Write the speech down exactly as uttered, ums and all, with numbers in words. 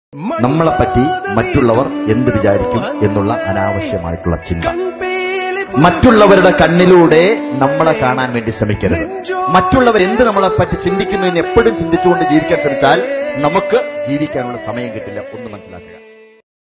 നമ്മളെപ്പറ്റി മറ്റുള്ളവർ എന്ത് വിചാരിക്കും എന്നുള്ള അനാവശ്യമായിട്ടുള്ള ചിന്ത. മറ്റുള്ളവരുടെ കണ്ണിലൂടെ നമ്മളെ കാണാൻ വേണ്ടി ശ്രമിക്കരുത്. മറ്റുള്ളവർ എന്ത് നമ്മളെപ്പറ്റി ചിന്തിക്കുന്നു എന്ന് എപ്പോഴും ചിന്തിച്ചുകൊണ്ട് ജീവിക്കാൻ ശ്രമിച്ചാൽ നമുക്ക് ജീവിക്കാനുള്ള സമയം കിട്ടില്ല. ഒന്ന് മനസ്സിലാക്കുക.